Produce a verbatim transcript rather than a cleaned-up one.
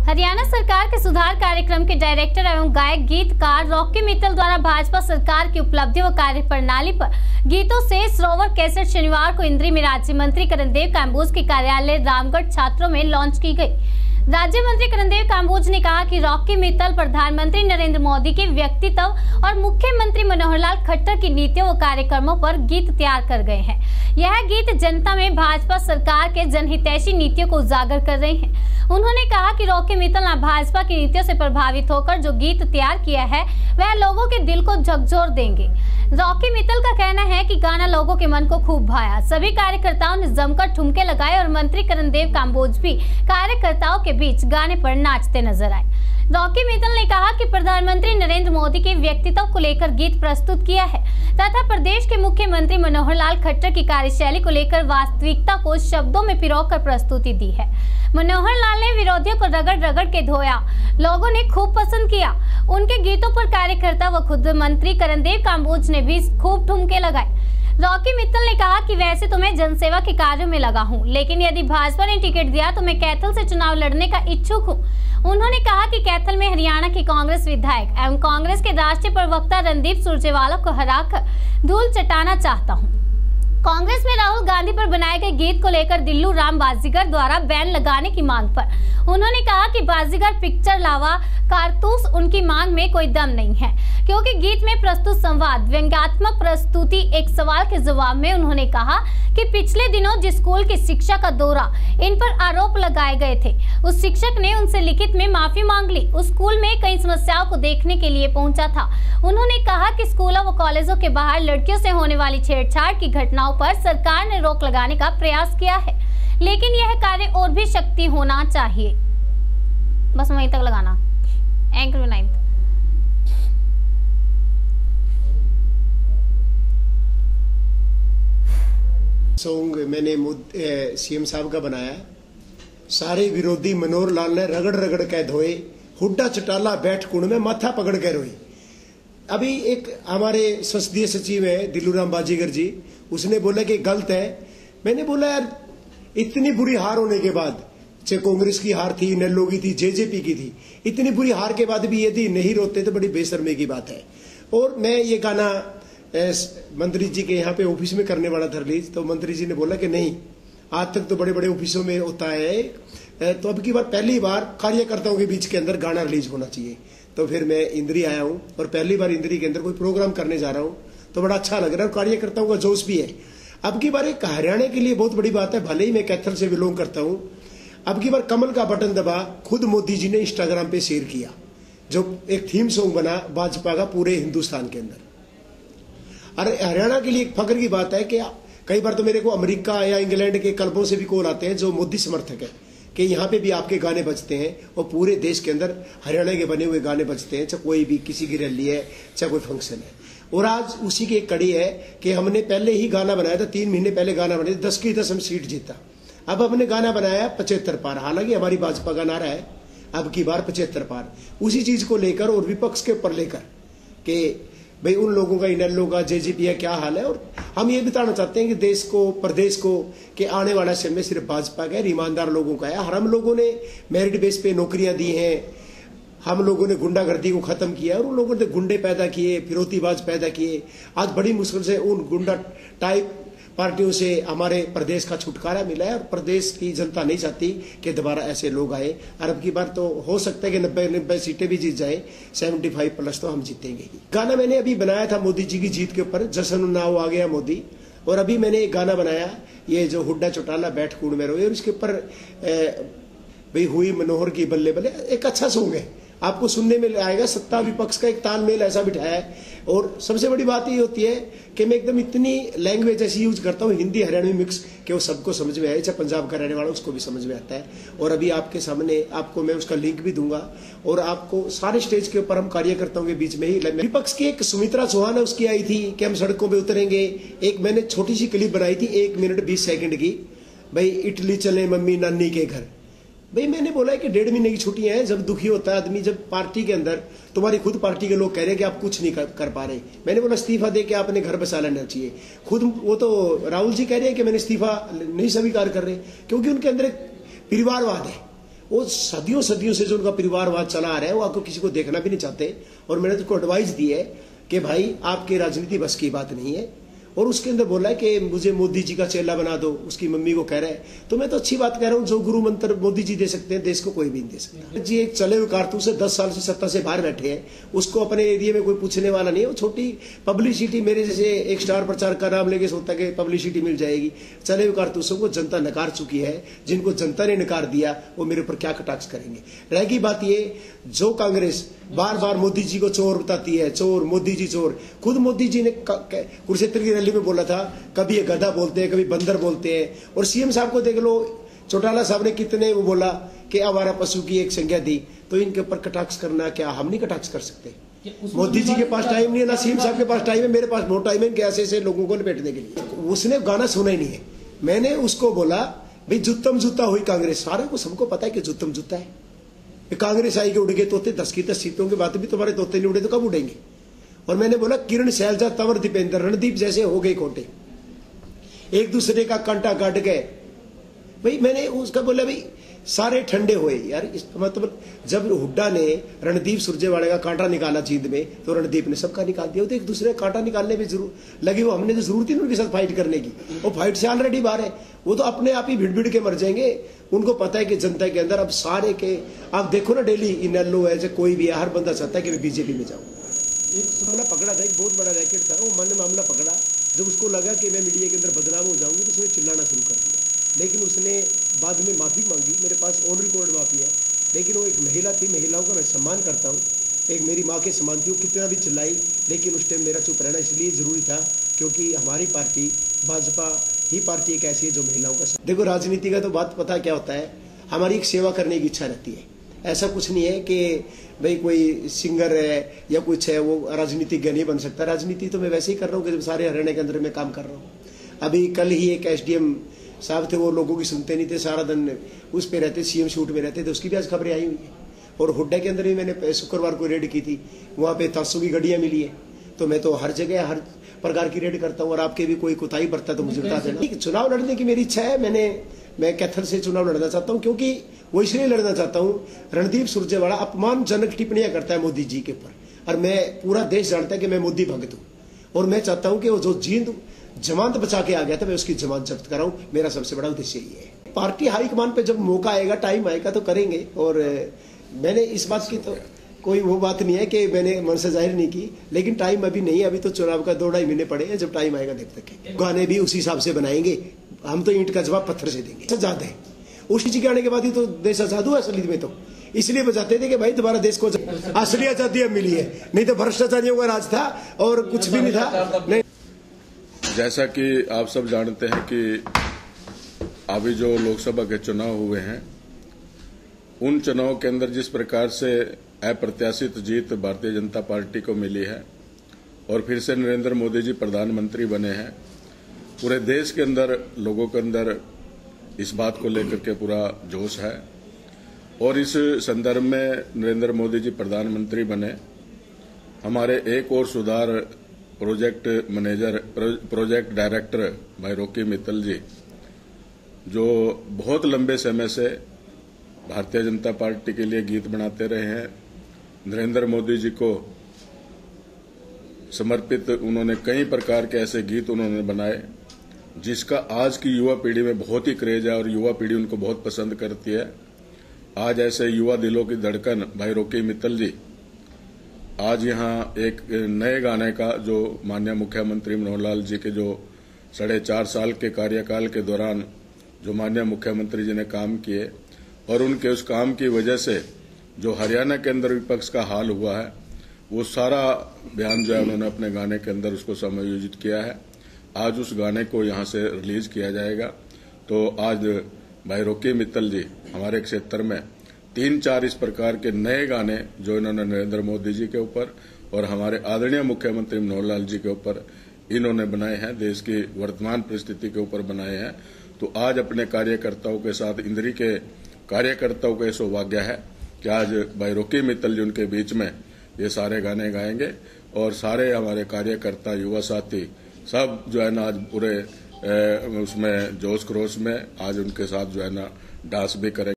हरियाणा सरकार के सुधार कार्यक्रम के डायरेक्टर एवं गायक गीतकार रॉकी मित्तल द्वारा भाजपा सरकार की उपलब्धियों व कार्य प्रणाली पर गीतों से सरोवर कैसेट शनिवार को इंद्री में राज्य मंत्री करणदेव काम्बोज के कार्यालय रामगढ़ छात्रों में लॉन्च की गई। राज्य मंत्री करणदेव काम्बोज ने कहा कि रॉकी मित्तल प्रधानमंत्री नरेंद्र मोदी के व्यक्तित्व और मुख्यमंत्री मनोहर लाल खट्टर की नीतियों व कार्यक्रमों पर गीत तैयार कर गए हैं। यह गीत जनता में भाजपा सरकार के जनहितैषी नीतियों को उजागर कर रहे हैं। उन्होंने कहा कि रॉकी मित्तल ने भाजपा की नीतियों से प्रभावित होकर जो गीत तैयार किया है वह लोगों के दिल को झकझोर देंगे। रॉकी मित्तल का कहना है कि गाना लोगों के मन को खूब भाया। सभी कार्यकर्ताओं ने जमकर ठुमके लगाए और मंत्री करणदेव काम्बोज भी कार्यकर्ताओं के बीच गाने पर नाचते नजर आए। रॉकी मित्तल ने कहा कि प्रधानमंत्री नरेंद्र मोदी के व्यक्तित्व को लेकर गीत प्रस्तुत किया है तथा प्रदेश के मुख्यमंत्री मनोहर लाल खट्टर की कार्यशैली को लेकर वास्तविकता को शब्दों में पिरोकर प्रस्तुति दी है। मनोहर लाल ने विरोधियों को रगड़ रगड़ के धोया, लोगों ने खूब पसंद किया। उनके गीतों पर कार्यकर्ता व खुद मंत्री करणदेव काम्बोज ने भी खूब ठुमके लगाए। रॉकी मित्तल ने कहा कि वैसे तो मैं जनसेवा के कार्यों में लगा हूं, लेकिन यदि भाजपा ने टिकट दिया तो मैं कैथल से चुनाव लड़ने का इच्छुक हूं। उन्होंने कहा कि कैथल में हरियाणा के कांग्रेस विधायक एवं कांग्रेस के राष्ट्रीय प्रवक्ता रणदीप सुरजेवाला को हराकर धूल चटाना चाहता हूं। कांग्रेस में राहुल गांधी पर बनाए गए गीत को लेकर दिल्लू राम बाजीगर द्वारा बैन लगाने की मांग पर उन्होंने कहा कि बाजीगर पिक्चर लावा कारतूस उनकी मांग में कोई दम नहीं है, क्योंकि गीत में प्रस्तुत संवाद व्यंग्यात्मक प्रस्तुति। एक सवाल के जवाब में उन्होंने कहा कि पिछले दिनों जिस स्कूल की शिक्षा का दौरा इन पर आरोप लगाए गए थे, उस शिक्षक ने उनसे लिखित में माफी मांग ली। उस स्कूल में कई समस्याओं को देखने के लिए पहुंचा था। उन्होंने कहा कि स्कूलों व कॉलेजों के बाहर लड़कियों से होने वाली छेड़छाड़ की घटनाओं पर सरकार ने रोक लगाने का प्रयास किया है, लेकिन यह कार्य और भी शक्ति होना चाहिए। बस वहीं तक लगाना। एंकर नाइन्थ सॉन्ग मैंने सीएम साहब का बनाया। सारे विरोधी मनोहर लाल ने रगड़ रगड़ के धोए, हुड्डा चटाला बैठ कुंड में माथा पकड़ के रोई। अभी एक हमारे संसदीय सचिव है दिल्लू राम बाजीगर जी, उसने बोला कि गलत है। मैंने बोला यार इतनी बुरी हार होने के बाद, चाहे कांग्रेस की हार थी, नेल्लो की थी, जेजेपी की थी, इतनी बुरी हार के बाद भी यदि नहीं रोते तो बड़ी बेशर्मी की बात है। और मैं ये गाना मंत्री जी के यहाँ पे ऑफिस में करने वाला था रिलीज, तो मंत्री जी ने बोला कि नहीं, आज तक तो बड़े बड़े ऑफिसों में होता है, तो अब की बार पहली बार कार्यकर्ताओं के बीच के अंदर गाना रिलीज होना चाहिए। तो फिर मैं इंद्री आया हूँ और पहली बार इंद्री के अंदर कोई प्रोग्राम करने जा रहा हूँ, तो बड़ा अच्छा लग रहा है और कार्यकर्ताओं का जोश भी है। अब की बार एक हरियाणा के लिए बहुत बड़ी बात है, भले ही मैं कैथल से बिलोंग करता हूँ। अब की बार कमल का बटन दबा खुद मोदी जी ने इंस्टाग्राम पे शेयर किया, जो एक थीम सॉन्ग बना भाजपा का पूरे हिंदुस्तान के अंदर। अरे हरियाणा के लिए एक फख्र की बात है कि कई बार तो मेरे को अमेरिका या इंग्लैंड के क्लबों से भी कॉल आते हैं जो मोदी समर्थक है कि यहाँ पे भी आपके गाने बजते हैं, और पूरे देश के अंदर हरियाणा के बने हुए गाने बजते हैं, चाहे कोई भी किसी की रैली है, चाहे कोई फंक्शन है। और आज उसी की एक कड़ी है कि हमने पहले ही गाना बनाया था, तीन महीने पहले गाना बनाया, दस की दस हम सीट जीता। अब हमने गाना बनाया पचहत्तर पार, हालांकि हमारी भाजपा का नारा है अब की बार पचहत्तर पार। उसी चीज को लेकर और विपक्ष के ऊपर लेकर कि भाई उन लोगों का, इनेलो का, जेजेपी का क्या हाल है। और हम ये बताना चाहते हैं कि देश को, प्रदेश को, कि आने वाला समय सिर्फ भाजपा का है, ईमानदार लोगों का है। हर हम लोगों ने मेरिट बेस पे नौकरियां दी हैं, हम लोगों ने गुंडागर्दी को खत्म किया और उन लोगों ने गुंडे पैदा किए, फिरौतीबाज पैदा किए। आज बड़ी मुश्किल से उन गुंडा टाइप पार्टियों से हमारे प्रदेश का छुटकारा मिला है और प्रदेश की जनता नहीं चाहती कि दोबारा ऐसे लोग आए। अरब की बार तो हो सकता है कि नब्बे नब्बे सीटें भी जीत जाए, सेवेंटी फाइव प्लस तो हम जीतेंगे। गाना मैंने अभी बनाया था मोदी जी की जीत के ऊपर, जश्न नाव आ गया मोदी। और अभी मैंने एक गाना बनाया, ये जो हुड्डा चौटाला बैठ कूड़ में रोए, और इसके ऊपर भाई हुई मनोहर की बल्ले बल्ले, एक अच्छा सॉन्ग है, आपको सुनने में आएगा। सत्ता विपक्ष का एक तालमेल ऐसा बिठाया है। और सबसे बड़ी बात ये होती है कि मैं एकदम इतनी लैंग्वेज ऐसी यूज करता हूँ, हिंदी हरियाणवी मिक्स, कि वो सबको समझ में आए, चाहे पंजाब का रहने वाला उसको भी समझ में आता है। और अभी आपके सामने आपको मैं उसका लिंक भी दूंगा, और आपको सारे स्टेज के ऊपर हम कार्यकर्ताओं के बीच में ही। विपक्ष की एक सुमित्रा चौहान है, उसकी आई थी कि हम सड़कों पर उतरेंगे। एक मैंने छोटी सी क्लिप बनाई थी, एक मिनट बीस सेकंड की, भाई इटली चले मम्मी नानी के घर। भाई मैंने बोला है कि डेढ़ महीने की छुट्टियां हैं, जब दुखी होता है आदमी, जब पार्टी के अंदर तुम्हारी खुद पार्टी के लोग कह रहे हैं कि आप कुछ नहीं कर, कर पा रहे, मैंने बोला इस्तीफा दे के आपने घर बसा लेना चाहिए। खुद वो तो राहुल जी कह रहे हैं कि मैंने इस्तीफा नहीं स्वीकार कर रहे, क्योंकि उनके अंदर एक परिवारवाद है। वो सदियों सदियों से जो उनका परिवारवाद चला आ रहा है वो आपको किसी को देखना भी नहीं चाहते। और मैंने तो एडवाइस दी है कि भाई आपकी राजनीति बस की बात नहीं है। और उसके अंदर बोला है कि मुझे मोदी जी का चेला बना दो, उसकी मम्मी को कह रहा है। तो मैं तो अच्छी बात कह रहा हूँ, जो गुरु मंत्र मोदी जी दे सकते हैं देश को कोई भी नहीं दे सकता जी। एक चले हुए कारतूस से दस साल से सत्ता से बाहर बैठे हैं, उसको अपने एरिया में कोई पूछने वाला नहीं है। वो छोटी पब्लिसिटी, मेरे जैसे एक स्टार प्रचारक का नाम लेके सोचता है कि पब्लिसिटी मिल जाएगी। चले हुए कारतूसों को जनता नकार चुकी है। जिनको जनता ने नकार दिया वो मेरे ऊपर क्या कटाक्ष करेंगे। रहेगी बात ये, जो कांग्रेस बार बार मोदी जी को चोर बताती है, चोर मोदी जी चोर। खुद मोदी जी ने कुरुक्षेत्र की रैली में बोला था, कभी ये गधा बोलते हैं, कभी बंदर बोलते हैं। और सीएम साहब को देख लो, चौटाला साहब ने कितने वो बोला कि आवारा पशु की एक संज्ञा दी। तो इनके ऊपर कटाक्ष करना, क्या हम नहीं कटाक्ष कर सकते? मोदी जी के पास टाइम नहीं है, ना सीएम साहब के पास टाइम है, मेरे पास बहुत टाइम है कि ऐसे ऐसे लोगों को लपेटने के लिए। उसने गाना सुना ही नहीं है। मैंने उसको बोला भाई जुत्तम जुत्ता हुई कांग्रेस। सारे को सबको पता है कि जुत्तम जुत्ता है। कांग्रेस आई के उड़ गए तोते, दस की दस सीटों की बात भी तुम्हारे तोते नहीं उड़े तो कब उड़ेंगे? और मैंने बोला किरण शैलजा तंवर दीपेंद्र रणदीप जैसे हो गए कोटे, एक दूसरे का कांटा काट गए। भाई मैंने उसका बोला भाई सारे ठंडे हुए यार। इस मतलब जब हुड्डा ने रणदीप सुरजेवाले का कांटा निकाला जींद में, तो रणदीप ने सबका निकाल दिया। तो एक दूसरे का कांटा निकालने में जरूर लगे वो, हमने तो जरूरत ही नहीं उनके साथ फाइट करने की। वो फाइट से ऑलरेडी बाहर है, वो तो अपने आप ही भिड़ भिड़ के मर जाएंगे। उनको पता है कि जनता के अंदर अब सारे के, आप देखो ना डेली इनलो है, कोई भी है, हर बंदा चाहता है कि मैं बीजेपी में जाऊँ। एक मामला पकड़ा था, एक बहुत बड़ा रैकेट था, वो मन मामला पकड़ा। जब उसको लगा कि मैं मीडिया के अंदर बदनाम हो जाऊंगी तो उसने चिल्लाना शुरू कर दिया। लेकिन उसने बाद में माफ़ी मांगी, मेरे पास ऑन रिकॉर्ड माफ़ी है। लेकिन वो एक महिला थी, महिलाओं का मैं सम्मान करता हूँ, एक मेरी माँ के समान थी। वो कितना भी चिल्लाई, लेकिन उस टाइम मेरा चुप रहना इसलिए ज़रूरी था क्योंकि हमारी पार्टी भाजपा ही पार्टी एक ऐसी है जो महिलाओं का। देखो राजनीति का तो बात पता क्या होता है, हमारी एक सेवा करने की इच्छा रहती है। ऐसा कुछ नहीं है कि भाई कोई सिंगर है या कुछ है वो राजनीतिज्ञ नहीं बन सकता। राजनीति तो मैं वैसे ही कर रहा हूँ कि जब सारे हरियाणा के अंदर मैं काम कर रहा हूँ। अभी कल ही एक एसडीएम साहब थे, वो लोगों की सुनते नहीं थे, सारा दिन उस पे रहते, सीएम शूट में रहते थे। उसकी भी आज खबरें आई हुई है। और हुड्डा के अंदर भी मैंने शुक्रवार को रेड की थी, वहाँ पे तासु की गाड़ियाँ मिली है। तो मैं तो हर जगह हर प्रकार की रेड करता हूँ। और आपके भी कोई कोताही बरता तो मुझे बता देना। चुनाव लड़ने की मेरी इच्छा है। मैंने मैं कैथल से चुनाव लड़ना चाहता हूँ, क्योंकि वो इसलिए लड़ना चाहता हूँ, रणदीप सुरजेवाला अपमानजनक टिप्पणियां करता है मोदी जी के ऊपर। और मैं, पूरा देश जानता है कि मैं मोदी भक्त हूँ। और मैं चाहता हूँ कि वो जो जींद जमानत बचा के आ गया था, मैं उसकी जमानत जब्त कराऊं। मेरा सबसे बड़ा उद्देश्य ये है। पार्टी हाईकमान पे जब मौका आएगा, टाइम आएगा तो करेंगे। और मैंने इस बात की तो कोई वो बात नहीं है कि मैंने मन से जाहिर नहीं की, लेकिन टाइम अभी नहीं है। अभी तो चुनाव का दो ढाई महीने पड़े हैं, जब टाइम आएगा देख सके। गाने भी उसी हिसाब से बनाएंगे। हम तो ईंट का जवाब पत्थर से देंगे। आजाद है उसी चीज के आने के बाद ही तो देश आजाद हुआ। असली में तो इसलिए बचाते थे कि भाई तुम्हारा देश को असली आजादी अब मिली है, नहीं तो भ्रष्टाचारियों का राज था और कुछ भी नहीं था। नहीं। जैसा कि आप सब जानते हैं कि अभी जो लोकसभा के चुनाव हुए हैं, उन चुनाव के अंदर जिस प्रकार से अप्रत्याशित जीत भारतीय जनता पार्टी को मिली है और फिर से नरेंद्र मोदी जी प्रधानमंत्री बने हैं, पूरे देश के अंदर लोगों के अंदर इस बात को लेकर के पूरा जोश है। और इस संदर्भ में नरेंद्र मोदी जी प्रधानमंत्री बने। हमारे एक और सुधार प्रोजेक्ट मैनेजर, प्रोजेक्ट डायरेक्टर भाई रॉकी मित्तल जी, जो बहुत लंबे समय से भारतीय जनता पार्टी के लिए गीत बनाते रहे हैं, नरेंद्र मोदी जी को समर्पित उन्होंने कई प्रकार के ऐसे गीत उन्होंने बनाए जिसका आज की युवा पीढ़ी में बहुत ही क्रेज है और युवा पीढ़ी उनको बहुत पसंद करती है। आज ऐसे युवा दिलों की धड़कन भाई रॉकी मित्तल जी आज यहाँ एक नए गाने का, जो माननीय मुख्यमंत्री मनोहर लाल जी के जो साढ़े चार साल के कार्यकाल के दौरान जो माननीय मुख्यमंत्री जी ने काम किए और उनके उस काम की वजह से जो हरियाणा के अंदर विपक्ष का हाल हुआ है, वो सारा बयान जो है उन्होंने अपने गाने के अंदर उसको समायोजित किया है। आज उस गाने को यहाँ से रिलीज किया जाएगा। तो आज भाई रॉकी मित्तल जी हमारे क्षेत्र में तीन चार इस प्रकार के नए गाने जो इन्होंने नरेंद्र मोदी जी के ऊपर और हमारे आदरणीय मुख्यमंत्री मनोहर लाल जी के ऊपर इन्होंने बनाए हैं, देश की वर्तमान परिस्थिति के ऊपर बनाए हैं। तो आज अपने कार्यकर्ताओं के साथ, इंद्री के कार्यकर्ताओं का सौभाग्य है कि आज भाई रॉकी मित्तल जी उनके बीच में ये सारे गाने गाएंगे और सारे हमारे कार्यकर्ता, युवा साथी सब जो है ना आज पूरे उसमें जोश खरोश में आज उनके साथ जो है ना डांस भी करेंगे।